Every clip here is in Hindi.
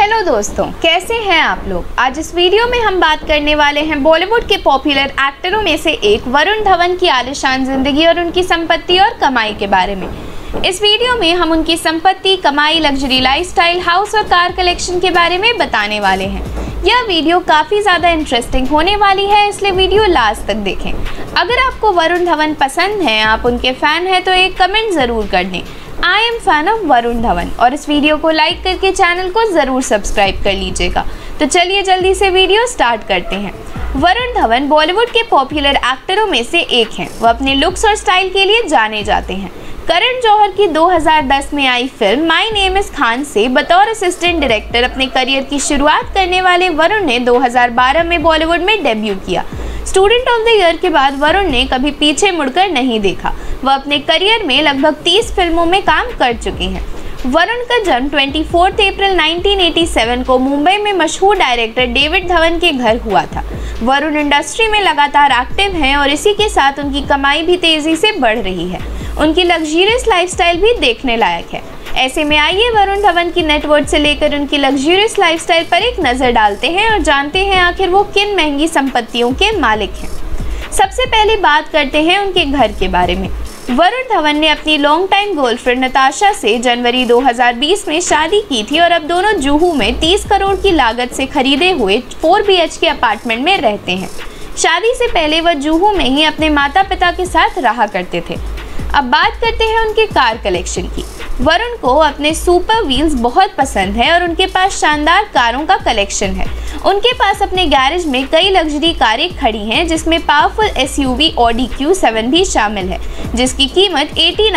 हेलो दोस्तों, कैसे हैं आप लोग। आज इस वीडियो में हम बात करने वाले हैं बॉलीवुड के पॉपुलर एक्टरों में से एक वरुण धवन की आलीशान जिंदगी और उनकी संपत्ति और कमाई के बारे में। इस वीडियो में हम उनकी संपत्ति, कमाई, लग्जरी लाइफस्टाइल, हाउस और कार कलेक्शन के बारे में बताने वाले हैं। यह वीडियो काफ़ी ज़्यादा इंटरेस्टिंग होने वाली है, इसलिए वीडियो लास्ट तक देखें। अगर आपको वरुण धवन पसंद हैं, आप उनके फ़ैन हैं, तो एक कमेंट ज़रूर कर दें, I am fan of Varun Dhawan, और इस वीडियो को लाइक करके चैनल को ज़रूर सब्सक्राइब कर लीजिएगा। तो चलिए जल्दी से वीडियो स्टार्ट करते हैं। वरुण धवन बॉलीवुड के पॉपुलर एक्टरों में से एक हैं। वह अपने लुक्स और स्टाइल के लिए जाने जाते हैं। करण जौहर की 2010 में आई film My Name Is Khan से बतौर असिस्टेंट डायरेक्टर अपने करियर की शुरुआत करने वाले वरुण ने 2012 में बॉलीवुड में डेब्यू किया। स्टूडेंट ऑफ द ईयर के बाद वरुण ने कभी पीछे मुड़कर नहीं देखा। वह अपने करियर में लगभग 30 फिल्मों में काम कर चुके हैं। वरुण का जन्म 24 अप्रैल 1987 को मुंबई में मशहूर डायरेक्टर डेविड धवन के घर हुआ था। वरुण इंडस्ट्री में लगातार एक्टिव हैं और इसी के साथ उनकी कमाई भी तेजी से बढ़ रही है। उनकी लग्जरियस लाइफस्टाइल भी देखने लायक है। ऐसे में आइए वरुण धवन की नेटवर्थ से लेकर उनकी लग्जरियस लाइफस्टाइल पर एक नज़र डालते हैं और जानते हैं आखिर वो किन महंगी संपत्तियों के मालिक हैं। सबसे पहले बात करते हैं उनके घर के बारे में। वरुण धवन ने अपनी लॉन्ग टाइम गर्लफ्रेंड नताशा से जनवरी 2020 में शादी की थी और अब दोनों जुहू में 30 करोड़ की लागत से खरीदे हुए 4 BHK अपार्टमेंट में रहते हैं। शादी से पहले वह जुहू में ही अपने माता पिता के साथ रहा करते थे। अब बात करते हैं उनके कार कलेक्शन की। वरुण को अपने सुपर व्हील्स बहुत पसंद है और उनके पास शानदार कारों का कलेक्शन है। उनके पास अपने गैरेज में कई लग्जरी कारें खड़ी हैं, जिसमें पावरफुल SUV Audi Q7 भी शामिल है, जिसकी कीमत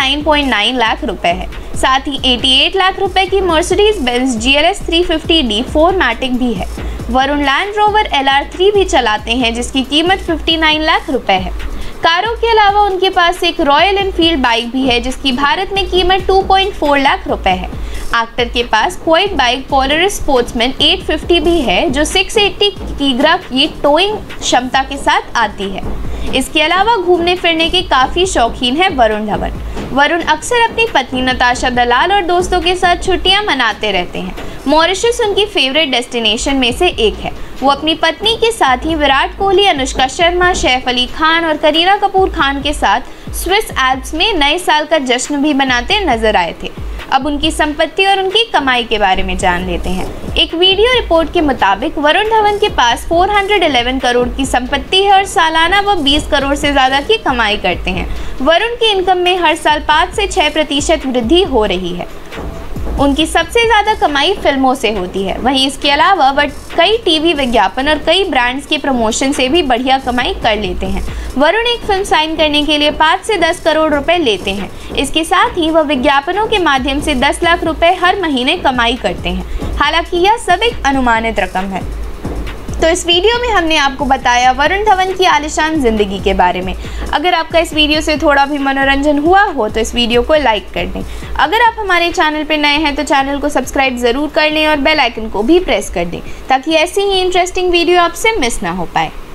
89.9 लाख रुपए है। साथ ही 88 लाख रुपए की Mercedes Benz GLS 350D 4MATIC भी है। वरुण लैंड रोवर LR3 भी चलाते हैं, जिसकी कीमत 59 लाख रुपए है। कारों के अलावा उनके पास एक रॉयल एनफील्ड बाइक भी है, जिसकी भारत में कीमत 2.4 लाख रुपए है। एक्टर के पास क्वाड बाइक पोलरिस स्पोर्ट्समैन 850 भी है, जो 680 किग्रा की टोइंग क्षमता के साथ आती है। इसके अलावा घूमने फिरने के काफ़ी शौकीन है वरुण धवन। वरुण अक्सर अपनी पत्नी नताशा दलाल और दोस्तों के साथ छुट्टियां मनाते रहते हैं। मॉरिशस उनकी फेवरेट डेस्टिनेशन में से एक है। वो अपनी पत्नी के साथ ही विराट कोहली, अनुष्का शर्मा, सैफ अली खान और करीना कपूर खान के साथ स्विस एल्प्स में नए साल का जश्न भी मनाते नजर आए थे। अब उनकी संपत्ति और उनकी कमाई के बारे में जान लेते हैं। एक वीडियो रिपोर्ट के मुताबिक वरुण धवन के पास 411 करोड़ की संपत्ति है और सालाना वह 20 करोड़ से ज़्यादा की कमाई करते हैं। वरुण की इनकम में हर साल 5 से 6% वृद्धि हो रही है। उनकी सबसे ज़्यादा कमाई फिल्मों से होती है। वहीं इसके अलावा वह कई टीवी विज्ञापन और कई ब्रांड्स के प्रमोशन से भी बढ़िया कमाई कर लेते हैं। वरुण एक फिल्म साइन करने के लिए 5 से 10 करोड़ रुपए लेते हैं। इसके साथ ही वह विज्ञापनों के माध्यम से 10 लाख रुपए हर महीने कमाई करते हैं। हालांकि यह सब एक अनुमानित रकम है। तो इस वीडियो में हमने आपको बताया वरुण धवन की आलीशान ज़िंदगी के बारे में। अगर आपका इस वीडियो से थोड़ा भी मनोरंजन हुआ हो तो इस वीडियो को लाइक कर दें। अगर आप हमारे चैनल पर नए हैं तो चैनल को सब्सक्राइब ज़रूर कर लें और बेल आइकन को भी प्रेस कर दें, ताकि ऐसी ही इंटरेस्टिंग वीडियो आपसे मिस ना हो पाए।